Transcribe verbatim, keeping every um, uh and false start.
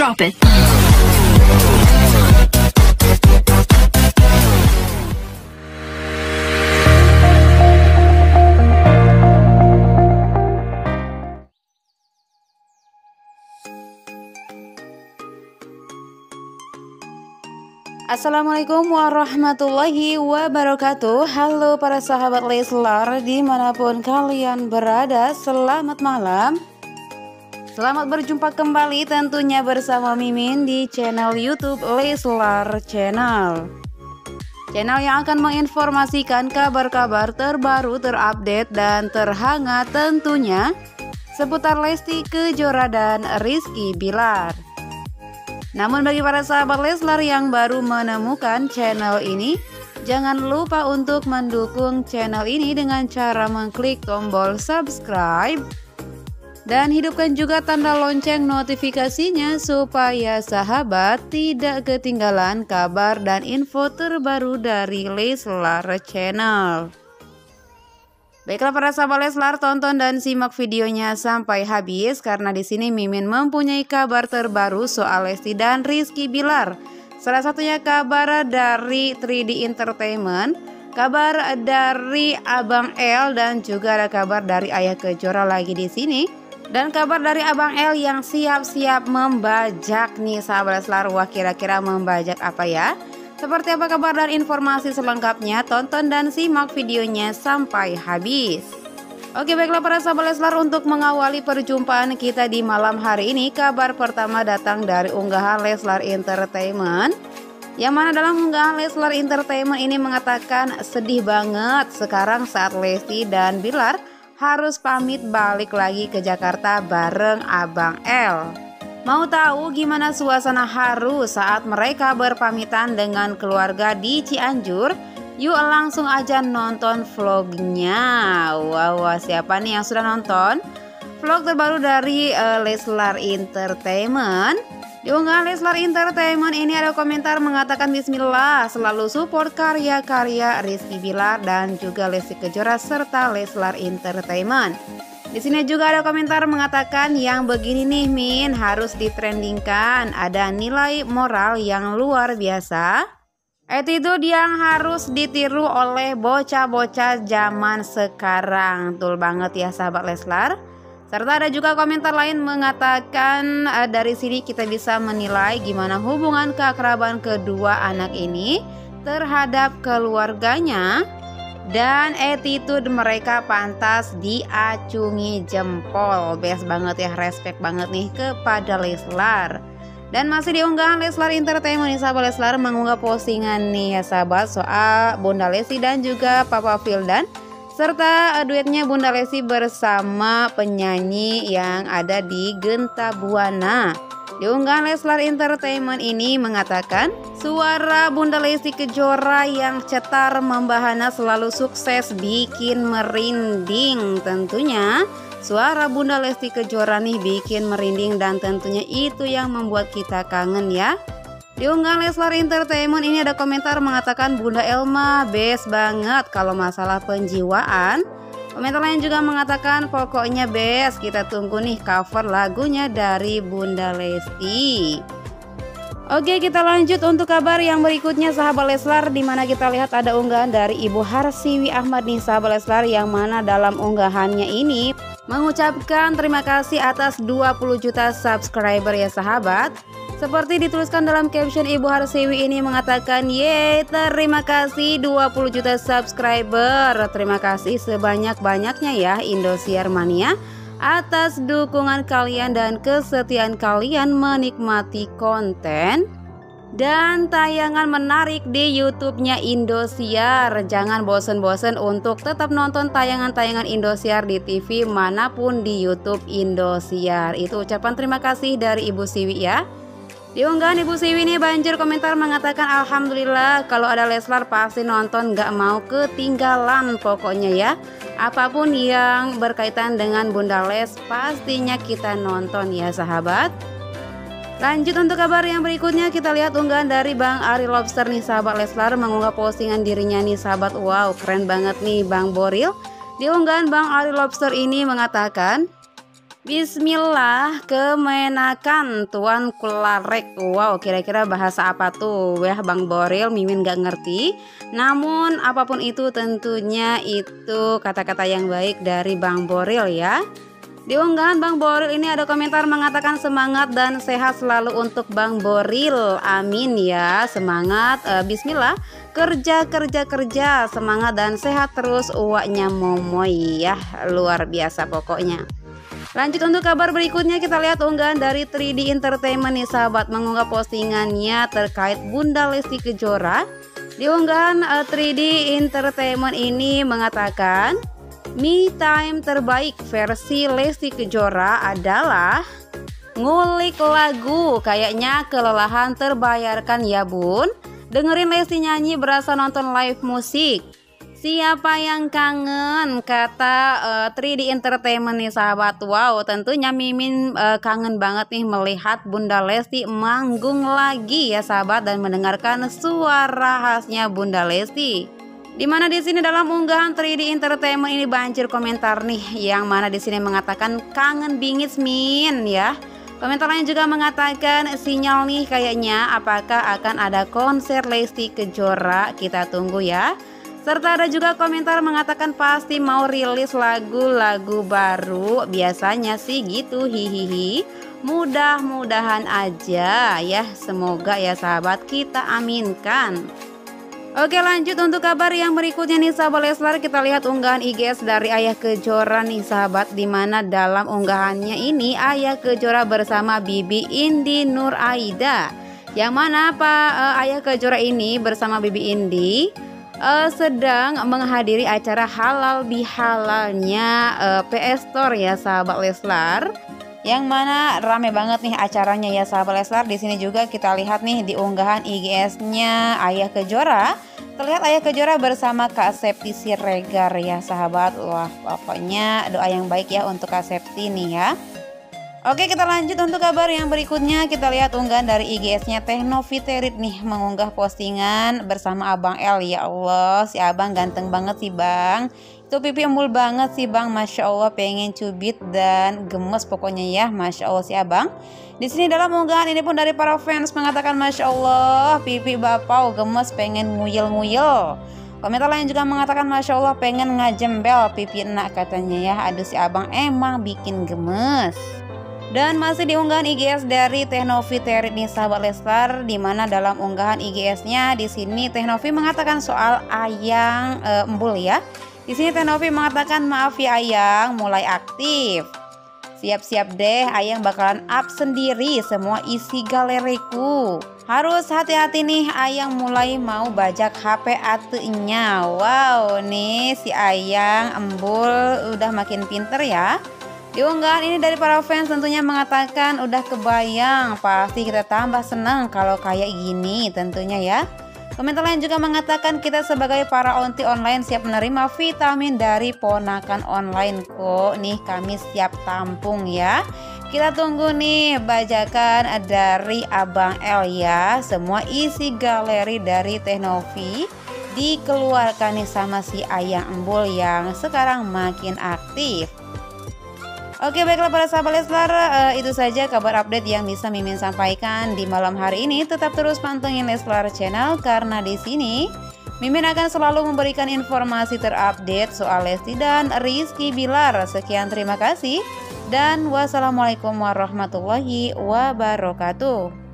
Drop it. Assalamualaikum warahmatullahi wabarakatuh. Halo para sahabat Leslar dimanapun kalian berada, selamat malam. Selamat berjumpa kembali tentunya bersama Mimin di channel YouTube Leslar Channel. Channel yang akan menginformasikan kabar-kabar terbaru, terupdate dan terhangat tentunya seputar Lesti Kejora dan Rizky Bilar. Namun bagi para sahabat Leslar yang baru menemukan channel ini, jangan lupa untuk mendukung channel ini dengan cara mengklik tombol subscribe dan hidupkan juga tanda lonceng notifikasinya supaya sahabat tidak ketinggalan kabar dan info terbaru dari Leslar Channel. Baiklah para sahabat Leslar, tonton dan simak videonya sampai habis karena di sini Mimin mempunyai kabar terbaru soal Lesti dan Rizky Bilar. Salah satunya kabar dari tiga D Entertainment, kabar dari Abang L dan juga ada kabar dari Ayah Kejora lagi di sini. Dan kabar dari Abang L yang siap-siap membajak nih sahabat Leslar. Wah, kira-kira membajak apa ya? Seperti apa kabar dan informasi selengkapnya? Tonton dan simak videonya sampai habis. Oke, baiklah para sahabat Leslar, untuk mengawali perjumpaan kita di malam hari ini, kabar pertama datang dari unggahan Leslar Entertainment, yang mana dalam unggahan Leslar Entertainment ini mengatakan sedih banget sekarang saat Lesti dan Bilar harus pamit balik lagi ke Jakarta bareng Abang L. Mau tahu gimana suasana haru saat mereka berpamitan dengan keluarga di Cianjur? Yuk langsung aja nonton vlognya. Wow, wow, siapa nih yang sudah nonton vlog terbaru dari uh, Leslar Entertainment? Di unggahan Leslar Entertainment ini ada komentar mengatakan bismillah, selalu support karya-karya Rizky Bilar dan juga Lesti Kejora serta Leslar Entertainment. Di sini juga ada komentar mengatakan yang begini nih Min harus ditrendingkan, ada nilai moral yang luar biasa, attitude yang harus ditiru oleh bocah-bocah zaman sekarang. Betul banget ya sahabat Leslar. Serta ada juga komentar lain mengatakan uh, dari sini kita bisa menilai gimana hubungan keakraban kedua anak ini terhadap keluarganya. Dan attitude mereka pantas diacungi jempol. Best banget ya, respect banget nih kepada Leslar. Dan masih di unggahan Leslar Entertainment nih sahabat Leslar mengunggah postingan nih ya sahabat soal Bunda Lesti dan juga Papa Vildan, serta duetnya Bunda Lesti bersama penyanyi yang ada di Genta Buana. Di unggahan Leslar Entertainment ini mengatakan suara Bunda Lesti Kejora yang cetar membahana selalu sukses bikin merinding. Tentunya suara Bunda Lesti Kejora nih bikin merinding dan tentunya itu yang membuat kita kangen ya. Di unggahan Leslar Entertainment ini ada komentar mengatakan Bunda Elma best banget kalau masalah penjiwaan. Komentar lain juga mengatakan pokoknya best, kita tunggu nih cover lagunya dari Bunda Lesti. Oke, kita lanjut untuk kabar yang berikutnya sahabat Leslar, di mana kita lihat ada unggahan dari Ibu Harsiwi Ahmad nih sahabat Leslar, yang mana dalam unggahannya ini mengucapkan terima kasih atas dua puluh juta subscriber ya sahabat. Seperti dituliskan dalam caption, Ibu Harsiwi ini mengatakan, yeay, terima kasih dua puluh juta subscriber. Terima kasih sebanyak-banyaknya ya Indosiar Mania atas dukungan kalian dan kesetiaan kalian menikmati konten dan tayangan menarik di YouTube-nya Indosiar. Jangan bosen-bosen untuk tetap nonton tayangan-tayangan Indosiar di T V manapun di YouTube Indosiar. Itu ucapan terima kasih dari Ibu Siwi ya. Di unggahan Ibu Siwi ini banjir komentar mengatakan alhamdulillah kalau ada Leslar pasti nonton, gak mau ketinggalan pokoknya ya. Apapun yang berkaitan dengan Bunda Les pastinya kita nonton ya sahabat. Lanjut untuk kabar yang berikutnya, kita lihat unggahan dari Bang Ari Lobster nih sahabat Leslar, mengunggah postingan dirinya nih sahabat. Wow, keren banget nih Bang Boril. Di unggahan Bang Ari Lobster ini mengatakan, Bismillah, kemenakan Tuan Kularek. Wow, kira-kira bahasa apa tuh ya Bang Boril? Mimin gak ngerti. Namun apapun itu tentunya itu kata-kata yang baik dari Bang Boril ya. Di unggahan Bang Boril ini ada komentar mengatakan semangat dan sehat selalu untuk Bang Boril. Amin ya, semangat. uh, Bismillah, kerja kerja kerja, semangat dan sehat terus uaknya momoy ya. Luar biasa pokoknya. Lanjut untuk kabar berikutnya, kita lihat unggahan dari tiga D Entertainment nih sahabat, mengunggah postingannya terkait Bunda Lesti Kejora. Di unggahan uh, tiga D Entertainment ini mengatakan, me time terbaik versi Lesti Kejora adalah ngulik lagu, kayaknya kelelahan terbayarkan ya bun. Dengerin Lesti nyanyi berasa nonton live musik. Siapa yang kangen, kata uh, tiga D Entertainment nih sahabat. Wow, tentunya Mimin uh, kangen banget nih melihat Bunda Lesti manggung lagi ya sahabat, dan mendengarkan suara khasnya Bunda Lesti. Dimana di sini dalam unggahan tiga D Entertainment ini banjir komentar nih, yang mana di sini mengatakan kangen bingit Min ya. Komentar lain juga mengatakan sinyal nih kayaknya, apakah akan ada konser Lesti Kejora, kita tunggu ya. Serta ada juga komentar mengatakan pasti mau rilis lagu-lagu baru, biasanya sih gitu, hihihi. Mudah-mudahan aja ya, semoga ya sahabat, kita aminkan. Oke, lanjut untuk kabar yang berikutnya nih sahabat Leslar, kita lihat unggahan I G S dari Ayah Kejora nih sahabat, dimana dalam unggahannya ini Ayah Kejora bersama Bibi Indi Nur Aida, yang mana Pak uh, Ayah Kejora ini bersama Bibi Indi Uh, sedang menghadiri acara halal bihalalnya uh, P S Store ya sahabat Leslar, yang mana rame banget nih acaranya ya sahabat Leslar. Di sini juga kita lihat nih di unggahan I G S-nya Ayah Kejora, terlihat Ayah Kejora bersama Kak Septi Siregar ya sahabat. Wah, pokoknya doa yang baik ya untuk Kak Septi nih ya. Oke, kita lanjut untuk kabar yang berikutnya. Kita lihat unggahan dari I G S-nya Teh Noviterit nih, mengunggah postingan bersama Abang L. Ya Allah, si Abang ganteng banget sih Bang. Itu pipi embul banget sih Bang, Masya Allah, pengen cubit dan gemes pokoknya ya, Masya Allah si Abang. Di sini dalam unggahan ini pun dari para fans mengatakan Masya Allah, pipi bapau gemes pengen nguyel-nguyel. Komentar lain juga mengatakan Masya Allah pengen ngajembel pipi enak katanya ya. Aduh si Abang emang bikin gemes. Dan masih di unggahan I G S dari Teh Noviterit nih sahabat Leslar, di mana dalam unggahan I G S-nya di sini Teh Novi mengatakan soal Ayang e, embul ya. Di sini Teh Novi mengatakan maaf ya Ayang, mulai aktif. Siap-siap deh, Ayang bakalan up sendiri semua isi galeriku. Harus hati-hati nih, Ayang mulai mau bajak H P atunya. Wow, nih si Ayang embul udah makin pinter ya. Di unggahan ini dari para fans tentunya mengatakan udah kebayang, pasti kita tambah senang kalau kayak gini tentunya ya. Komentar lain juga mengatakan kita sebagai para onti online siap menerima vitamin dari ponakan online kok. Nih kami siap tampung ya. Kita tunggu nih bajakan dari Abang L ya. Semua isi galeri dari Teh Novi dikeluarkan nih sama si Ayang embul yang sekarang makin aktif. Oke, baiklah para sahabat Leslar, uh, itu saja kabar update yang bisa Mimin sampaikan di malam hari ini. Tetap terus pantengin Leslar Channel karena di sini Mimin akan selalu memberikan informasi terupdate soal Lesti dan Rizky Bilar. Sekian, terima kasih dan wassalamualaikum warahmatullahi wabarakatuh.